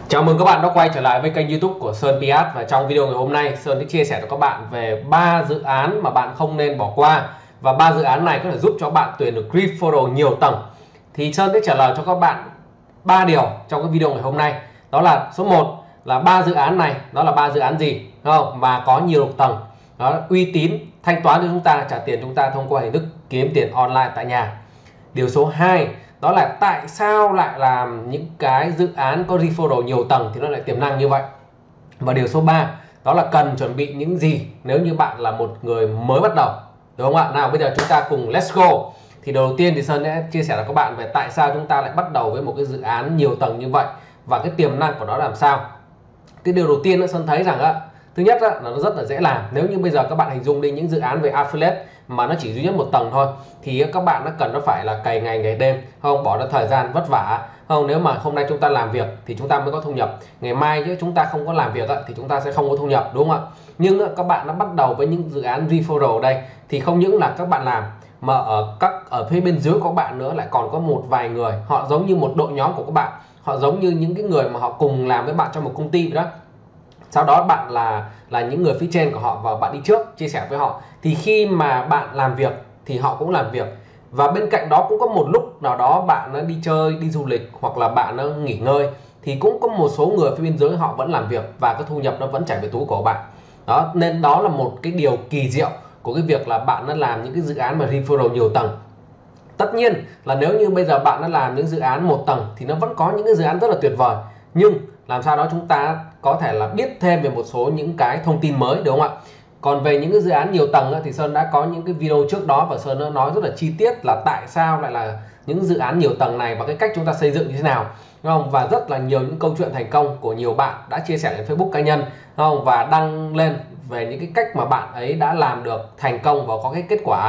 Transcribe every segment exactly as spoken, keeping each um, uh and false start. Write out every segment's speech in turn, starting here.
Chào mừng các bạn đã quay trở lại với kênh YouTube của Sơn pê ét. Và trong video ngày hôm nay, Sơn sẽ chia sẻ cho các bạn về ba dự án mà bạn không nên bỏ qua. Và ba dự án này có thể giúp cho bạn tuyển được Grid Photo nhiều tầng. Thì Sơn sẽ trả lời cho các bạn ba điều trong cái video ngày hôm nay. Đó là số một là ba dự án này, đó là ba dự án gì, đúng không? Và có nhiều tầng. Đó, uy tín, thanh toán cho chúng ta, trả tiền chúng ta thông qua hình thức kiếm tiền online tại nhà. Điều số hai đó là tại sao lại làm những cái dự án có Grid Photo nhiều tầng thì nó lại tiềm năng như vậy. Và điều số ba đó là cần chuẩn bị những gì nếu như bạn là một người mới bắt đầu, đúng không ạ? Nào bây giờ chúng ta cùng let's go. Thì đầu tiên thì Sơn sẽ chia sẻ với các bạn về tại sao chúng ta lại bắt đầu với một cái dự án nhiều tầng như vậy và cái tiềm năng của nó làm sao. Cái điều đầu tiên Sơn thấy rằng á, thứ nhất là nó rất là dễ làm. Nếu như bây giờ các bạn hình dung đi những dự án về affiliate mà nó chỉ duy nhất một tầng thôi thì các bạn nó cần nó phải là cày ngày ngày đêm, không bỏ ra thời gian vất vả, không? Nếu mà hôm nay chúng ta làm việc thì chúng ta mới có thu nhập, ngày mai chứ chúng ta không có làm việc thì chúng ta sẽ không có thu nhập, đúng không ạ? Nhưng các bạn nó bắt đầu với những dự án Grid Photo đây thì không những là các bạn làm mà ở các ở phía bên dưới của các bạn nữa lại còn có một vài người họ giống như một đội nhóm của các bạn, họ giống như những cái người mà họ cùng làm với bạn trong một công ty đó. Sau đó bạn là là những người phía trên của họ và bạn đi trước chia sẻ với họ, thì khi mà bạn làm việc thì họ cũng làm việc, và bên cạnh đó cũng có một lúc nào đó bạn nó đi chơi, đi du lịch hoặc là bạn nó nghỉ ngơi thì cũng có một số người phía bên dưới họ vẫn làm việc và cái thu nhập nó vẫn chảy về túi của bạn. Đó, nên đó là một cái điều kỳ diệu của cái việc là bạn nó làm những cái dự án mà Grid Photo nhiều tầng. Tất nhiên là nếu như bây giờ bạn đã làm những dự án một tầng thì nó vẫn có những cái dự án rất là tuyệt vời, nhưng làm sao đó chúng ta có thể là biết thêm về một số những cái thông tin mới, đúng không ạ? Còn về những cái dự án nhiều tầng thì Sơn đã có những cái video trước đó và Sơn đã nói rất là chi tiết là tại sao lại là những dự án nhiều tầng này và cái cách chúng ta xây dựng như thế nào, đúng không? Và rất là nhiều những câu chuyện thành công của nhiều bạn đã chia sẻ lên Facebook cá nhân, đúng không? Và đăng lên về những cái cách mà bạn ấy đã làm được thành công và có cái kết quả.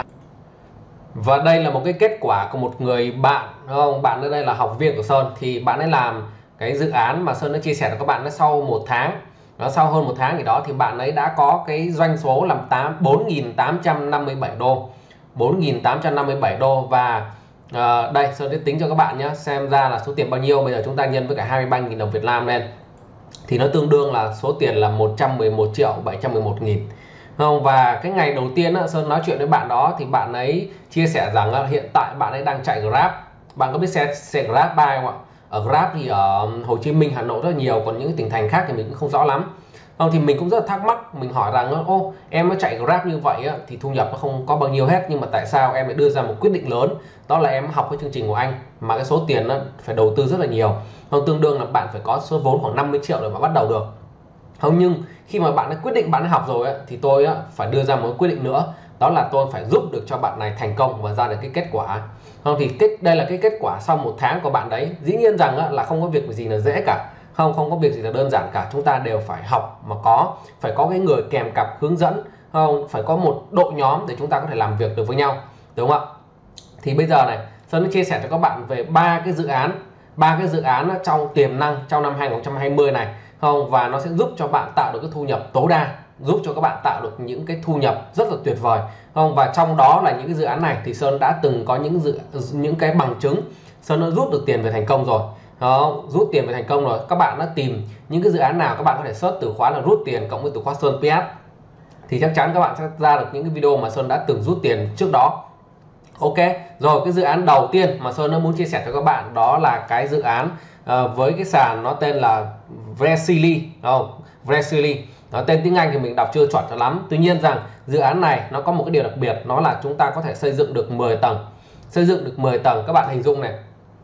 Và đây là một cái kết quả của một người bạn, đúng không? Bạn ở đây là học viên của Sơn, thì bạn ấy làm cái dự án mà Sơn đã chia sẻ với các bạn nó sau một tháng, nó sau hơn một tháng gì đó thì bạn ấy đã có cái doanh số làm bốn nghìn tám trăm năm mươi bảy đô, bốn nghìn tám trăm năm mươi bảy đô. Và uh, đây Sơn sẽ tính cho các bạn nhé, xem ra là số tiền bao nhiêu. Bây giờ chúng ta nhân với cả hai mươi ba nghìn đồng Việt Nam lên thì nó tương đương là số tiền là một trăm mười một triệu bảy trăm mười một nghìn. Không? Và cái ngày đầu tiên á, Sơn nói chuyện với bạn đó thì bạn ấy chia sẻ rằng hiện tại bạn ấy đang chạy Grab. Bạn có biết xe, xe Grab bike không ạ? Ở Grab thì ở Hồ Chí Minh, Hà Nội rất là nhiều, còn những tỉnh thành khác thì mình cũng không rõ lắm. Không, thì mình cũng rất là thắc mắc, mình hỏi rằng ô em nó chạy Grab như vậy á, thì thu nhập nó không có bao nhiêu hết, nhưng mà tại sao em lại đưa ra một quyết định lớn, đó là em học cái chương trình của anh mà cái số tiền nó phải đầu tư rất là nhiều, không, tương đương là bạn phải có số vốn khoảng năm mươi triệu để mà bắt đầu được. Không, nhưng khi mà bạn đã quyết định bạn đã học rồi ấy, thì tôi á, phải đưa ra một quyết định nữa, đó là tôi phải giúp được cho bạn này thành công và ra được cái kết quả. Không, thì kết đây là cái kết quả sau một tháng của bạn đấy. Dĩ nhiên rằng á, là không có việc gì là dễ cả, không không có việc gì là đơn giản cả, chúng ta đều phải học, mà có phải có cái người kèm cặp hướng dẫn, không, phải có một đội nhóm để chúng ta có thể làm việc được với nhau, đúng không ạ? Thì bây giờ này Sơn sẽ chia sẻ cho các bạn về ba cái dự án ba cái dự án trong tiềm năng trong năm hai nghìn không trăm hai mươi này, không, và nó sẽ giúp cho bạn tạo được cái thu nhập tối đa, giúp cho các bạn tạo được những cái thu nhập rất là tuyệt vời, không? Và trong đó là những cái dự án này thì Sơn đã từng có những dự những cái bằng chứng Sơn đã rút được tiền về thành công rồi. Đó, rút tiền về thành công rồi. Các bạn đã tìm những cái dự án nào, các bạn có thể search từ khóa là rút tiền cộng với từ khóa Sơn pê ét thì chắc chắn các bạn sẽ ra được những cái video mà Sơn đã từng rút tiền trước đó. Ok, rồi cái dự án đầu tiên mà Sơn đã muốn chia sẻ cho các bạn đó là cái dự án uh, với cái sàn nó tên là Vresily, không? Vresily. Nó tên tiếng Anh thì mình đọc chưa chuẩn cho lắm. Tuy nhiên rằng dự án này nó có một cái điều đặc biệt, nó là chúng ta có thể xây dựng được mười tầng. Xây dựng được mười tầng, các bạn hình dung này.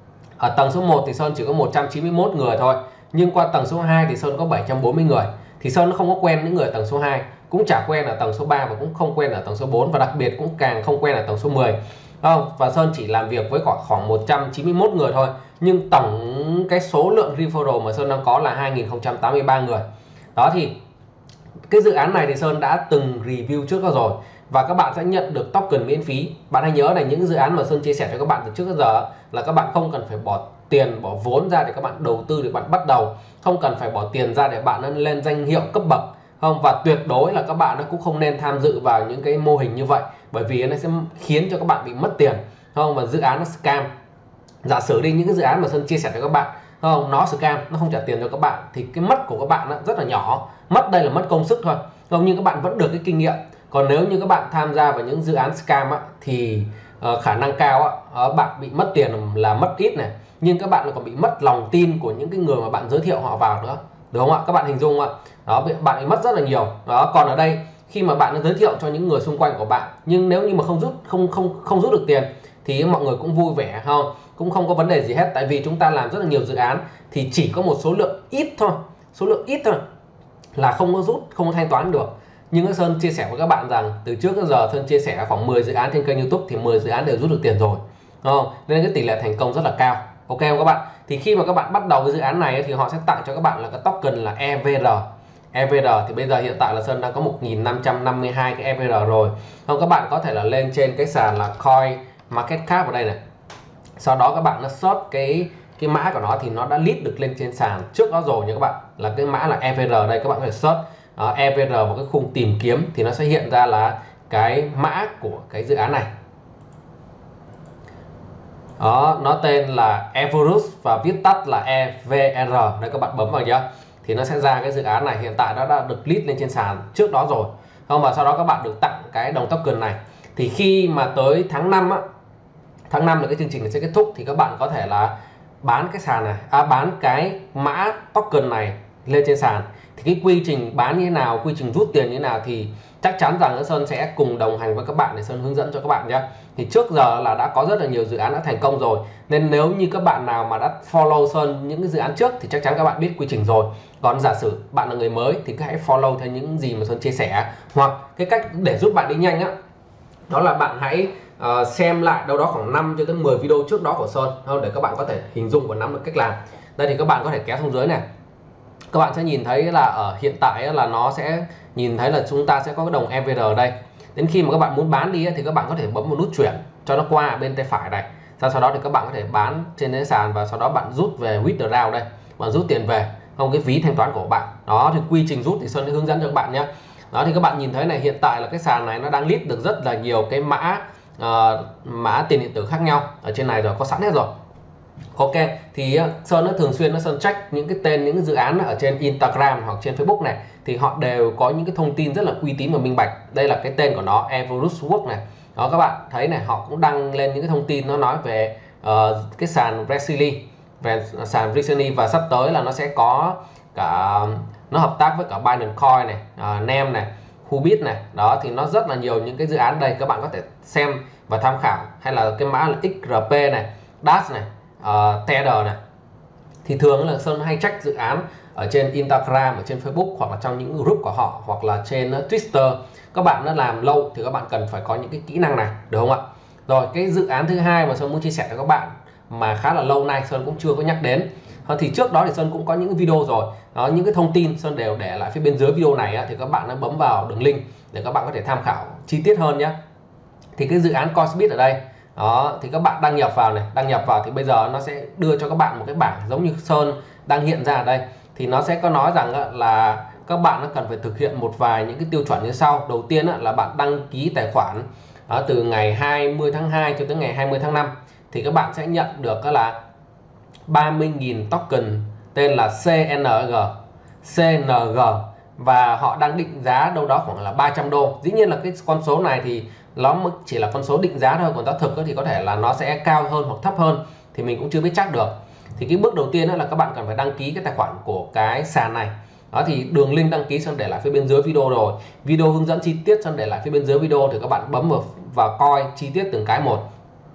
Ở tầng số một thì Sơn chỉ có một trăm chín mươi mốt người thôi, nhưng qua tầng số hai thì Sơn có bảy trăm bốn mươi người. Thì Sơn nó không có quen những người ở tầng số hai, cũng chả quen ở tầng số ba và cũng không quen ở tầng số bốn, và đặc biệt cũng càng không quen ở tầng số mười. Không, và Sơn chỉ làm việc với khoảng khoảng một trăm chín mươi mốt người thôi, nhưng tổng cái số lượng Grid Photo mà Sơn đang có là hai nghìn không trăm tám mươi ba người. Đó, thì cái dự án này thì Sơn đã từng review trước đó rồi và các bạn sẽ nhận được token miễn phí. Bạn hãy nhớ là những dự án mà Sơn chia sẻ cho các bạn từ trước đến giờ là các bạn không cần phải bỏ tiền, bỏ vốn ra để các bạn đầu tư để bạn bắt đầu, không cần phải bỏ tiền ra để bạn lên danh hiệu cấp bậc, không, và tuyệt đối là các bạn nó cũng không nên tham dự vào những cái mô hình như vậy, bởi vì nó sẽ khiến cho các bạn bị mất tiền, không, và dự án nó scam. Giả sử đi những cái dự án mà Sơn chia sẻ cho các bạn không, nó scam, nó không trả tiền cho các bạn thì cái mất của các bạn đó rất là nhỏ. Mất đây là mất công sức thôi, không, nhưng các bạn vẫn được cái kinh nghiệm. Còn nếu như các bạn tham gia vào những dự án scam á, thì uh, khả năng cao á, uh, bạn bị mất tiền là mất ít này, nhưng các bạn còn bị mất lòng tin của những cái người mà bạn giới thiệu họ vào nữa, đúng không ạ? Các bạn hình dung ạ, đó, bạn bị mất rất là nhiều. Đó, còn ở đây khi mà bạn đã giới thiệu cho những người xung quanh của bạn, nhưng nếu như mà không rút không không không rút được tiền thì mọi người cũng vui vẻ, không, cũng không có vấn đề gì hết. Tại vì chúng ta làm rất là nhiều dự án thì chỉ có một số lượng ít thôi, số lượng ít thôi là không có rút, không có thanh toán được. Nhưng Sơn chia sẻ với các bạn rằng từ trước đến giờ Sơn chia sẻ khoảng mười dự án trên kênh YouTube thì mười dự án đều rút được tiền rồi, không? Nên cái tỷ lệ thành công rất là cao. Ok không các bạn? Thì khi mà các bạn bắt đầu với dự án này thì họ sẽ tặng cho các bạn là cái token là e vê rờ. e vê rờ thì bây giờ hiện tại là Sơn đang có một nghìn năm trăm năm mươi hai cái e vê rờ rồi. Không, các bạn có thể là lên trên cái sàn là Coin Market Cap ở đây này. Sau đó các bạn nó search cái cái mã của nó thì nó đã list được lên trên sàn trước đó rồi nha các bạn. Là cái mã là e vê rờ đây, các bạn có thể search đó, e vê rờ vào cái khung tìm kiếm thì nó sẽ hiện ra là cái mã của cái dự án này. Đó, nó tên là Everus và viết tắt là e vê rờ. Đây các bạn bấm vào nhá. Thì nó sẽ ra cái dự án này, hiện tại nó đã được list lên trên sàn trước đó rồi. Không, và sau đó các bạn được tặng cái đồng token này. Thì khi mà tới tháng năm á, tháng năm là cái chương trình này sẽ kết thúc thì các bạn có thể là bán cái sàn này, à, bán cái mã token này lên trên sàn. Thì cái quy trình bán như thế nào, quy trình rút tiền như thế nào thì chắc chắn rằng Sơn sẽ cùng đồng hành với các bạn để Sơn hướng dẫn cho các bạn nhé. Thì trước giờ là đã có rất là nhiều dự án đã thành công rồi, nên nếu như các bạn nào mà đã follow Sơn những cái dự án trước thì chắc chắn các bạn biết quy trình rồi. Còn giả sử bạn là người mới thì cứ hãy follow theo những gì mà Sơn chia sẻ, hoặc cái cách để giúp bạn đi nhanh á, đó là bạn hãy uh, xem lại đâu đó khoảng năm cho tới mười video trước đó của Sơn để các bạn có thể hình dung và nắm được cách làm. Đây thì các bạn có thể kéo xuống dưới này, các bạn sẽ nhìn thấy là ở hiện tại là nó sẽ nhìn thấy là chúng ta sẽ có cái đồng e vê rờ ở đây. Đến khi mà các bạn muốn bán đi thì các bạn có thể bấm một nút chuyển cho nó qua bên tay phải này. Sau sau đó thì các bạn có thể bán trên cái sàn và sau đó bạn rút về withdraw đây, bạn rút tiền về không cái ví thanh toán của bạn. Đó thì quy trình rút thì Sơn sẽ hướng dẫn cho các bạn nhé. Đó thì các bạn nhìn thấy này, hiện tại là cái sàn này nó đang list được rất là nhiều cái mã uh, mã tiền điện tử khác nhau ở trên này rồi, có sẵn hết rồi. Ok, thì Sơn nó thường xuyên nó Sơn check những cái tên những cái dự án ở trên Instagram hoặc trên Facebook này thì họ đều có những cái thông tin rất là uy tín và minh bạch. Đây là cái tên của nó, Everus Work này. Đó các bạn thấy này, họ cũng đăng lên những cái thông tin nó nói về uh, cái sàn Resili, về sàn Resili, và sắp tới là nó sẽ có cả nó hợp tác với cả Binance Coin này, uh, Nem này, Huobi này. Đó thì nó rất là nhiều những cái dự án đây, các bạn có thể xem và tham khảo. Hay là cái mã là ích rờ pê này, Dash này, uh, Tether này. Thì thường là Sơn hay check dự án ở trên Instagram, ở trên Facebook hoặc là trong những group của họ, hoặc là trên uh, Twitter. Các bạn đã làm lâu thì các bạn cần phải có những cái kỹ năng này, được không ạ? Rồi cái dự án thứ hai mà Sơn muốn chia sẻ cho các bạn mà khá là lâu nay Sơn cũng chưa có nhắc đến, thì trước đó thì Sơn cũng có những video rồi. Đó, những cái thông tin Sơn đều để lại phía bên dưới video này á, thì các bạn đã bấm vào đường link để các bạn có thể tham khảo chi tiết hơn nhé. Thì cái dự án Coinbit ở đây, đó thì các bạn đăng nhập vào này, đăng nhập vào thì bây giờ nó sẽ đưa cho các bạn một cái bảng giống như Sơn đang hiện ra ở đây. Thì nó sẽ có nói rằng là các bạn cần phải thực hiện một vài những cái tiêu chuẩn như sau. Đầu tiên là bạn đăng ký tài khoản đó, từ ngày hai mươi tháng hai cho tới ngày hai mươi tháng năm thì các bạn sẽ nhận được là ba mươi nghìn token tên là xê en giê xê en giê, và họ đang định giá đâu đó khoảng là ba trăm đô. Dĩ nhiên là cái con số này thì nó chỉ là con số định giá thôi, còn giá thực thì có thể là nó sẽ cao hơn hoặc thấp hơn, thì mình cũng chưa biết chắc được. Thì cái bước đầu tiên là các bạn cần phải đăng ký cái tài khoản của cái sàn này. Đó thì đường link đăng ký Sơn để lại phía bên dưới video rồi, video hướng dẫn chi tiết Sơn để lại phía bên dưới video, thì các bạn bấm vào và coi chi tiết từng cái một.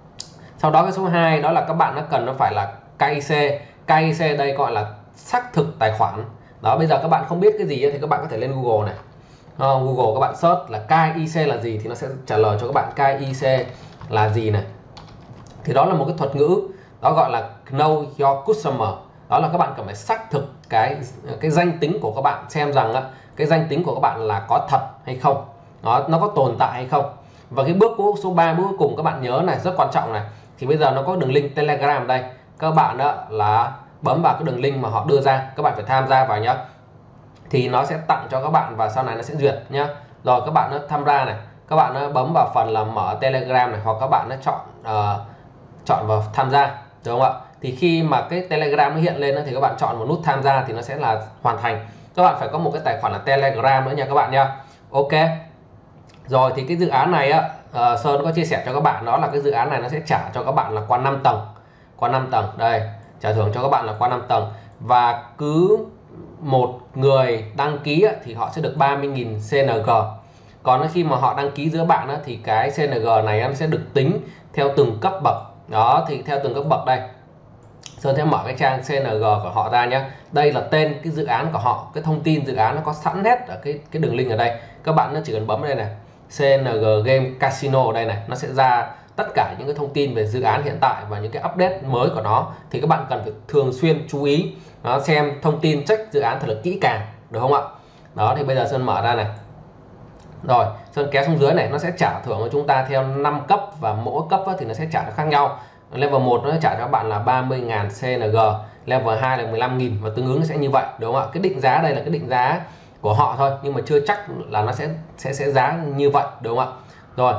Sau đó cái số hai đó là các bạn nó cần nó phải là ca i xê. ca i xê đây gọi là xác thực tài khoản. Đó, bây giờ các bạn không biết cái gì thì các bạn có thể lên Google này. Uh, Google các bạn search là ca i xê là gì thì nó sẽ trả lời cho các bạn ca i xê là gì này. Thì đó là một cái thuật ngữ, đó gọi là Know Your Customer. Đó là các bạn cần phải xác thực cái cái danh tính của các bạn, xem rằng cái danh tính của các bạn là có thật hay không, đó, nó có tồn tại hay không. Và cái bước số ba, bước cuối cùng các bạn nhớ này, rất quan trọng này. Thì bây giờ nó có đường link Telegram đây, các bạn đó là bấm vào cái đường link mà họ đưa ra, các bạn phải tham gia vào nhé. Thì nó sẽ tặng cho các bạn và sau này nó sẽ duyệt nhé. Rồi các bạn nó tham gia này, các bạn nó bấm vào phần là mở Telegram này, hoặc các bạn nó chọn uh, chọn vào tham gia, đúng không ạ? thì khi mà cái Telegram nó hiện lên đó, thì các bạn chọn một nút tham gia thì nó sẽ là hoàn thành. Các bạn phải có một cái tài khoản là Telegram nữa nha các bạn nha. Ok. Rồi thì cái dự án này á, uh, Sơn có chia sẻ cho các bạn, đó là cái dự án này nó sẽ trả cho các bạn là qua năm tầng. Qua năm tầng. Đây, trả thưởng cho các bạn là qua năm tầng. Và cứ một người đăng ký á, thì họ sẽ được ba mươi nghìn xê en giê. Còn khi mà họ đăng ký giữa bạn á, thì cái xê en giê này em sẽ được tính theo từng cấp bậc. Đó, thì theo từng cấp bậc đây. Sơn sẽ mở cái trang xê en giê của họ ra nhé. Đây là tên cái dự án của họ, cái thông tin dự án nó có sẵn hết ở cái cái đường link ở đây. Các bạn nó chỉ cần bấm đây này, xê en giê Game Casino ở đây này, nó sẽ ra tất cả những cái thông tin về dự án hiện tại và những cái update mới của nó. Thì các bạn cần phải thường xuyên chú ý nó, xem thông tin check dự án thật là kỹ càng, được không ạ? Đó, thì bây giờ Sơn mở ra này. Rồi, Sơn kéo xuống dưới này, nó sẽ trả thưởng của chúng ta theo năm cấp và mỗi cấp thì nó sẽ trả nó khác nhau. Level một nó trả cho các bạn là ba mươi nghìn xê en giê, level hai là mười lăm nghìn và tương ứng nó sẽ như vậy, đúng không ạ? Cái định giá đây là cái định giá của họ thôi, nhưng mà chưa chắc là nó sẽ sẽ sẽ giá như vậy, đúng không ạ? Rồi.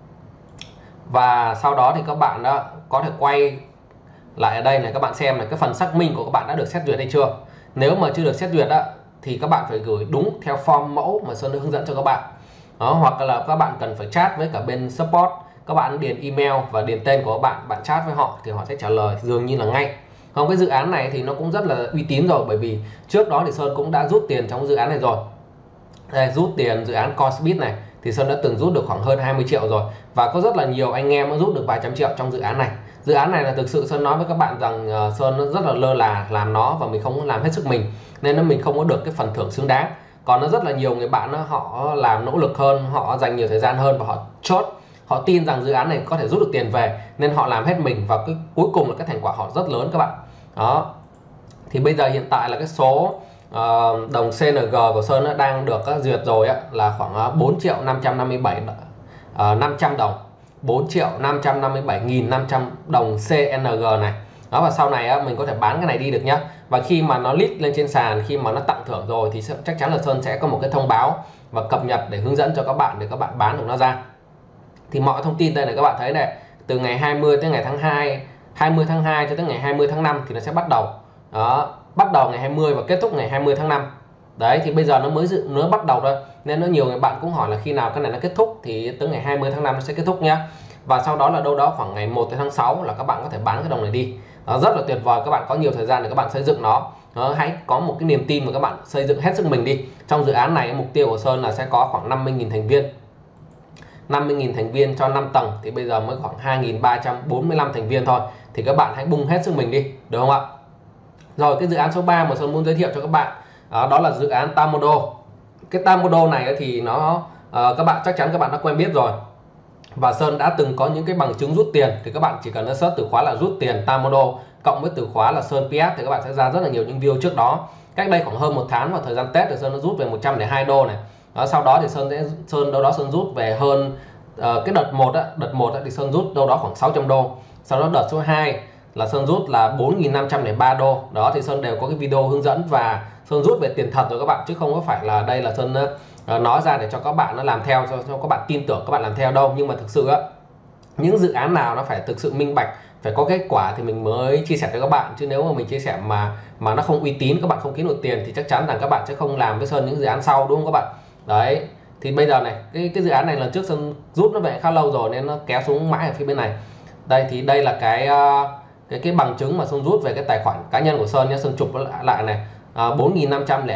Và sau đó thì các bạn đó có thể quay lại ở đây này, các bạn xem này, cái phần xác minh của các bạn đã được xét duyệt hay chưa. Nếu mà chưa được xét duyệt đó, thì các bạn phải gửi đúng theo form mẫu mà Sơn đã hướng dẫn cho các bạn. Đó, hoặc là các bạn cần phải chat với cả bên support, các bạn điền email và điền tên của các bạn, bạn chat với họ thì họ sẽ trả lời dường như là ngay. Không, cái dự án này thì nó cũng rất là uy tín rồi, bởi vì trước đó thì Sơn cũng đã rút tiền trong dự án này rồi. Đây, rút tiền dự án Cosbit này thì Sơn đã từng rút được khoảng hơn hai mươi triệu rồi, và có rất là nhiều anh em đã rút được vài trăm triệu trong dự án này. Dự án này là thực sự Sơn nói với các bạn rằng uh, Sơn nó rất là lơ là làm nó và mình không làm hết sức mình, nên nó mình không có được cái phần thưởng xứng đáng. Còn nó rất là nhiều người bạn đó, họ làm nỗ lực hơn, họ dành nhiều thời gian hơn và họ chốt, họ tin rằng dự án này có thể rút được tiền về nên họ làm hết mình, và cái cuối cùng là cái thành quả họ rất lớn các bạn. Đó. Thì bây giờ hiện tại là cái số uh, đồng xê en giê của Sơn nó đang được uh, duyệt rồi á, là khoảng uh, bốn triệu năm trăm năm mươi bảy năm trăm đồng, bốn triệu năm trăm năm mươi bảy nghìn năm trăm đồng xê en giê này. Đó, và sau này á, mình có thể bán cái này đi được nhá. Và khi mà nó list lên trên sàn, khi mà nó tặng thưởng rồi thì chắc chắn là Sơn sẽ có một cái thông báo và cập nhật để hướng dẫn cho các bạn để các bạn bán được nó ra. Thì mọi thông tin đây này các bạn thấy này, từ ngày hai mươi tới ngày tháng hai, hai mươi tháng hai cho tới ngày hai mươi tháng năm thì nó sẽ bắt đầu. Đó, bắt đầu ngày hai mươi và kết thúc ngày hai mươi tháng năm. Đấy, thì bây giờ nó mới dự nó bắt đầu thôi, nên nó nhiều người bạn cũng hỏi là khi nào cái này nó kết thúc, thì tới ngày hai mươi tháng năm nó sẽ kết thúc nhá. Và sau đó là đâu đó khoảng ngày một tới tháng sáu là các bạn có thể bán cái đồng này đi. Đó, rất là tuyệt vời, các bạn có nhiều thời gian để các bạn xây dựng nó. Đó, hãy có một cái niềm tin mà các bạn xây dựng hết sức mình đi. Trong dự án này mục tiêu của Sơn là sẽ có khoảng năm mươi nghìn thành viên. năm mươi nghìn thành viên cho năm tầng thì bây giờ mới khoảng hai nghìn ba trăm bốn mươi lăm thành viên thôi. Thì các bạn hãy bung hết sức mình đi, được không ạ? Rồi, cái dự án số ba mà Sơn muốn giới thiệu cho các bạn, đó, đó là dự án Tamodo. Cái Tamodo này thì nó uh, các bạn chắc chắn các bạn đã quen biết rồi. Và Sơn đã từng có những cái bằng chứng rút tiền, thì các bạn chỉ cần search từ khóa là rút tiền Tamodo cộng với từ khóa là Sơn Piat thì các bạn sẽ ra rất là nhiều những video trước đó. Cách đây khoảng hơn một tháng vào thời gian Tết thì Sơn đã rút về một trăm lẻ hai đô này. Đó, sau đó thì Sơn sẽ Sơn đâu đó Sơn rút về hơn uh, cái đợt một á, đợt một á, thì Sơn rút đâu đó khoảng sáu trăm đô. Sau đó đợt số hai là Sơn rút là bốn nghìn năm trăm lẻ ba đô. Đó thì Sơn đều có cái video hướng dẫn và Sơn rút về tiền thật rồi các bạn, chứ không có phải là đây là Sơn uh, nói ra để cho các bạn nó làm theo, cho, cho các bạn tin tưởng các bạn làm theo đâu. Nhưng mà thực sự á, những dự án nào nó phải thực sự minh bạch, phải có kết quả thì mình mới chia sẻ cho các bạn, chứ nếu mà mình chia sẻ mà mà nó không uy tín, các bạn không kiếm được tiền thì chắc chắn rằng các bạn sẽ không làm với Sơn những dự án sau, đúng không các bạn? Đấy, thì bây giờ này, cái cái dự án này lần trước Sơn rút nó về khá lâu rồi nên nó kéo xuống mãi ở phía bên này. Đây thì đây là cái cái cái bằng chứng mà Sơn rút về cái tài khoản cá nhân của Sơn nhé. Sơn chụp lại này, à, bốn nghìn năm trăm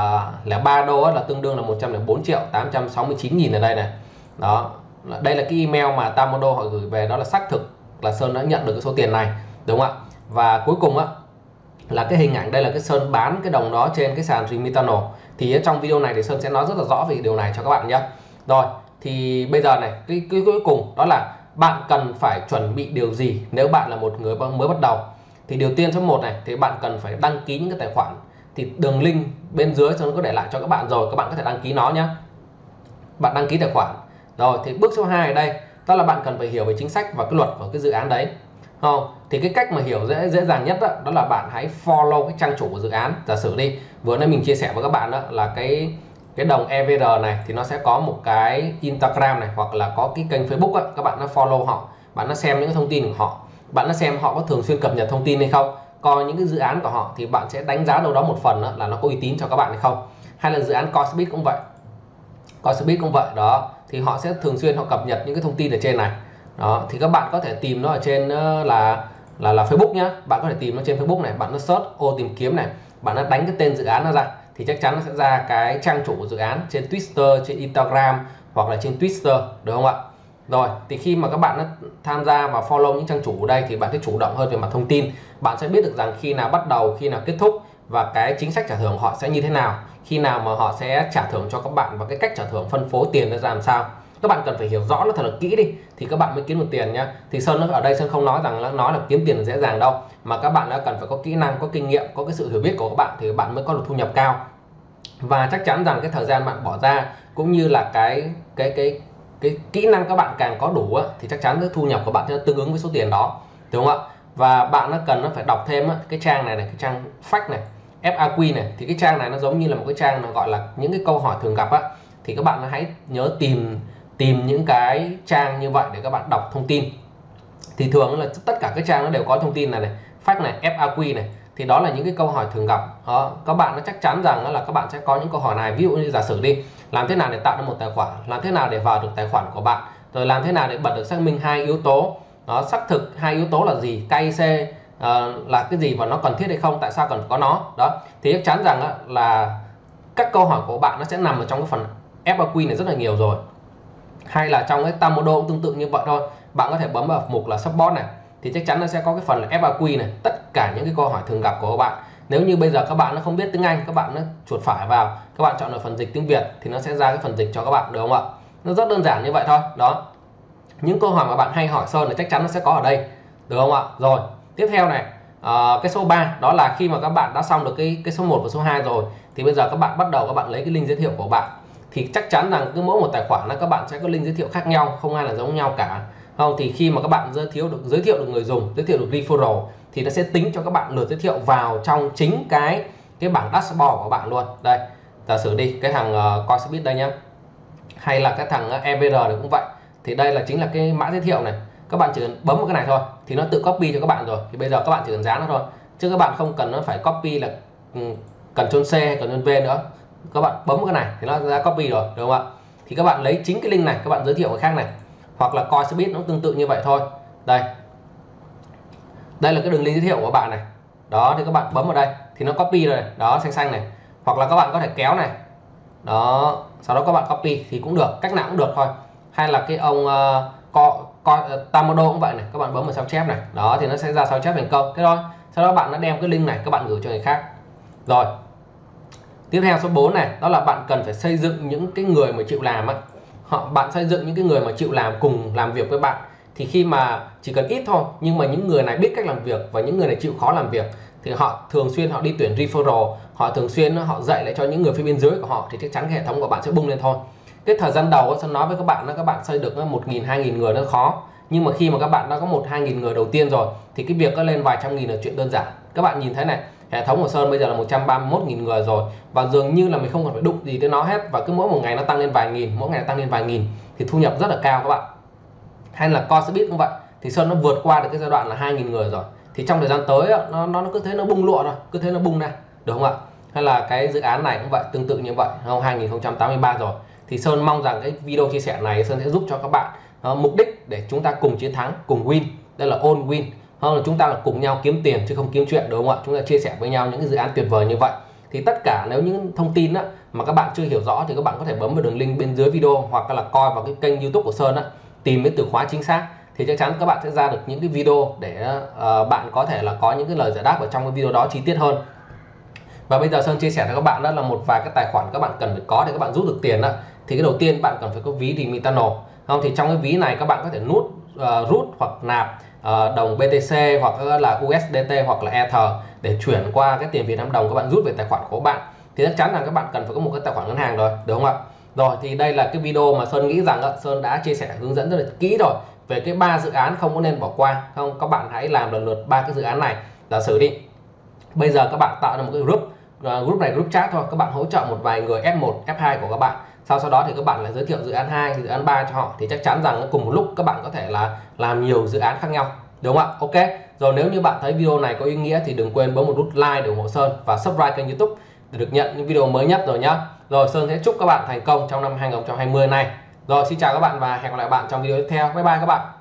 lẻ ba đô là tương đương là một trăm lẻ bốn triệu tám trăm sáu mươi chín nghìn ở đây này. Đó, đây là cái email mà Tamodo họ gửi về, đó là xác thực là Sơn đã nhận được cái số tiền này, đúng không ạ? Và cuối cùng á là cái hình ảnh, đây là cái Sơn bán cái đồng đó trên cái sàn Remitano. Thì trong video này thì Sơn sẽ nói rất là rõ về điều này cho các bạn nhé. Rồi, thì bây giờ này, cái, cái cuối cùng đó là bạn cần phải chuẩn bị điều gì nếu bạn là một người mới bắt đầu. Thì điều tiên số một này, thì bạn cần phải đăng ký những cái tài khoản. Thì đường link bên dưới Sơn có để lại cho các bạn rồi, các bạn có thể đăng ký nó nhé. Bạn đăng ký tài khoản. Rồi, thì bước số hai ở đây, đó là bạn cần phải hiểu về chính sách và cái luật của cái dự án đấy. Không? Thì cái cách mà hiểu dễ dễ dàng nhất đó, đó là bạn hãy follow cái trang chủ của dự án. Giả sử đi, vừa nãy mình chia sẻ với các bạn đó là cái cái đồng e vê rờ này thì nó sẽ có một cái Instagram này, hoặc là có cái kênh Facebook á, các bạn nó follow họ, bạn nó xem những cái thông tin của họ. bạn đã xem họ có thường xuyên cập nhật thông tin hay không, coi những cái dự án của họ thì bạn sẽ đánh giá đâu đó một phần đó là nó có uy tín cho các bạn hay không. Hay là dự án Corespeed cũng vậy, Corespeed cũng vậy đó, thì họ sẽ thường xuyên họ cập nhật những cái thông tin ở trên này đó. Thì các bạn có thể tìm nó ở trên là là là Facebook nhá, bạn có thể tìm nó trên Facebook này, bạn nó search ô tìm kiếm này, bạn nó đánh cái tên dự án nó ra thì chắc chắn nó sẽ ra cái trang chủ của dự án trên Twitter, trên Instagram hoặc là trên Twitter, được không ạ? Rồi thì khi mà các bạn đã tham gia và follow những trang chủ ở đây thì bạn sẽ chủ động hơn về mặt thông tin, bạn sẽ biết được rằng khi nào bắt đầu, khi nào kết thúc và cái chính sách trả thưởng họ sẽ như thế nào, khi nào mà họ sẽ trả thưởng cho các bạn và cái cách trả thưởng phân phối tiền ra làm sao. Các bạn cần phải hiểu rõ nó thật là kỹ đi thì các bạn mới kiếm được tiền nhá. Thì Sơn ở đây Sơn không nói rằng là nói là kiếm tiền là dễ dàng đâu, mà các bạn đã cần phải có kỹ năng, có kinh nghiệm, có cái sự hiểu biết của các bạn thì các bạn mới có được thu nhập cao. Và chắc chắn rằng cái thời gian bạn bỏ ra cũng như là cái cái cái cái kỹ năng các bạn càng có đủ á, thì chắc chắn cái thu nhập của bạn sẽ tương ứng với số tiền đó, đúng không ạ? Và bạn nó cần nó phải đọc thêm á, cái trang này này, cái trang fact này, ép a quy này, thì cái trang này nó giống như là một cái trang nó gọi là những cái câu hỏi thường gặp á, thì các bạn hãy nhớ tìm tìm những cái trang như vậy để các bạn đọc thông tin. Thì thường là tất cả các trang nó đều có thông tin này này, fact này, ép a quy này, thì đó là những cái câu hỏi thường gặp đó. Các bạn nó chắc chắn rằng là các bạn sẽ có những câu hỏi này, ví dụ như giả sử đi, làm thế nào để tạo ra một tài khoản, làm thế nào để vào được tài khoản của bạn, rồi làm thế nào để bật được xác minh hai yếu tố đó, xác thực hai yếu tố là gì, ca i xê uh, là cái gì và nó cần thiết hay không, tại sao cần có nó đó. Thì chắc chắn rằng là các câu hỏi của bạn nó sẽ nằm ở trong cái phần ép a quy này rất là nhiều rồi. Hay là trong cái Tamodo cũng tương tự như vậy thôi, bạn có thể bấm vào mục là support này thì chắc chắn nó sẽ có cái phần là ép a quy này, tất cả những cái câu hỏi thường gặp của các bạn. Nếu như bây giờ các bạn nó không biết tiếng Anh, các bạn nó chuột phải vào, các bạn chọn ở phần dịch tiếng Việt thì nó sẽ ra cái phần dịch cho các bạn, được không ạ? Nó rất đơn giản như vậy thôi đó. Những câu hỏi mà bạn hay hỏi Sơn thì chắc chắn nó sẽ có ở đây, được không ạ? Rồi tiếp theo này, à, cái số ba đó là khi mà các bạn đã xong được cái cái số một và số hai rồi thì bây giờ các bạn bắt đầu các bạn lấy cái link giới thiệu của bạn. Thì chắc chắn rằng cứ mỗi một tài khoản là các bạn sẽ có link giới thiệu khác nhau, không ai là giống nhau cả. Không thì khi mà các bạn giới thiệu được giới thiệu được người dùng, giới thiệu được referral thì nó sẽ tính cho các bạn lượt giới thiệu vào trong chính cái cái bảng dashboard của bạn luôn. Đây, giả sử đi cái thằng uh, Corespeed đây nhá, hay là cái thằng uh, e vê rờ này cũng vậy. Thì đây là chính là cái mã giới thiệu này. Các bạn chỉ cần bấm một cái này thôi thì nó tự copy cho các bạn rồi. Thì bây giờ các bạn chỉ cần dán nó thôi, chứ các bạn không cần nó phải copy là um, Ctrl C hay Ctrl V nữa. Các bạn bấm cái này thì nó ra copy rồi, đúng không ạ? Thì các bạn lấy chính cái link này các bạn giới thiệu cái khác này, hoặc là Corespeed nó tương tự như vậy thôi. Đây, đây là cái đường link giới thiệu của bạn này đó, thì các bạn bấm vào đây thì nó copy rồi này. Đó, xanh xanh này, hoặc là các bạn có thể kéo này đó, sau đó các bạn copy thì cũng được, cách nào cũng được thôi. Hay là cái ông uh, co, co, uh, Tamodo cũng vậy này, các bạn bấm vào sao chép này đó thì nó sẽ ra sao chép thành công thế thôi. Sau đó bạn nó đem cái link này các bạn gửi cho người khác. Rồi tiếp theo số bốn này, đó là bạn cần phải xây dựng những cái người mà chịu làm á. Họ bạn xây dựng những cái người mà chịu làm cùng làm việc với bạn. Thì khi mà chỉ cần ít thôi, nhưng mà những người này biết cách làm việc và những người này chịu khó làm việc thì họ thường xuyên họ đi tuyển referral, họ thường xuyên họ dạy lại cho những người phía bên dưới của họ thì chắc chắn cái hệ thống của bạn sẽ bung lên thôi. Cái thời gian đầu Sơn nói với các bạn là các bạn xây được một nghìn hai nghìn người nó khó, nhưng mà khi mà các bạn đã có một hai nghìn người đầu tiên rồi thì cái việc có lên vài trăm nghìn là chuyện đơn giản. Các bạn nhìn thấy này, hệ thống của Sơn bây giờ là một trăm ba mươi mốt nghìn người rồi và dường như là mình không cần phải đụng gì tới nó hết, và cứ mỗi một ngày nó tăng lên vài nghìn, mỗi ngày tăng lên vài nghìn thì thu nhập rất là cao các bạn. Hay là Corespeed cũng vậy, thì Sơn nó vượt qua được cái giai đoạn là hai nghìn người rồi, thì trong thời gian tới nó nó cứ thế nó bung lụa rồi, cứ thế nó bung ra, được không ạ? Hay là cái dự án này cũng vậy, tương tự như vậy, không hai nghìn không trăm tám mươi ba rồi. Thì Sơn mong rằng cái video chia sẻ này Sơn sẽ giúp cho các bạn uh, mục đích để chúng ta cùng chiến thắng, cùng win, đây là all win, hơn là chúng ta là cùng nhau kiếm tiền chứ không kiếm chuyện, đúng không ạ? Chúng ta chia sẻ với nhau những cái dự án tuyệt vời như vậy. Thì tất cả nếu những thông tin á, mà các bạn chưa hiểu rõ thì các bạn có thể bấm vào đường link bên dưới video, hoặc là coi vào cái kênh YouTube của Sơn á, tìm cái từ khóa chính xác thì chắc chắn các bạn sẽ ra được những cái video để uh, bạn có thể là có những cái lời giải đáp ở trong cái video đó chi tiết hơn. Và bây giờ Sơn chia sẻ cho các bạn đó là một vài cái tài khoản các bạn cần phải có để các bạn rút được tiền đó. Thì cái đầu tiên bạn cần phải có ví Dimitano, không? Thì trong cái ví này các bạn có thể nút uh, rút hoặc nạp uh, đồng bê tê xê hoặc là u ét đê tê hoặc là Ether để chuyển qua cái tiền Việt Nam đồng các bạn rút về tài khoản của bạn. Thì chắc chắn là các bạn cần phải có một cái tài khoản ngân hàng rồi, đúng không ạ? Rồi thì đây là cái video mà Sơn nghĩ rằng Sơn đã chia sẻ hướng dẫn rất là kỹ rồi về cái ba dự án không có nên bỏ qua. Không, các bạn hãy làm lần lượt ba cái dự án này. Giả sử đi, bây giờ các bạn tạo ra một cái group, uh, group này group chat thôi, các bạn hỗ trợ một vài người ép một, ép hai của các bạn. Sau sau đó thì các bạn lại giới thiệu dự án hai, dự án ba cho họ, thì chắc chắn rằng cùng một lúc các bạn có thể là làm nhiều dự án khác nhau, đúng không ạ? Ok. Rồi nếu như bạn thấy video này có ý nghĩa thì đừng quên bấm một nút like để ủng hộ Sơn và subscribe kênh YouTube để được nhận những video mới nhất rồi nhá. Rồi Sơn sẽ chúc các bạn thành công trong năm hai nghìn không trăm hai mươi này. Rồi xin chào các bạn và hẹn gặp lại bạn trong video tiếp theo. Bye bye các bạn.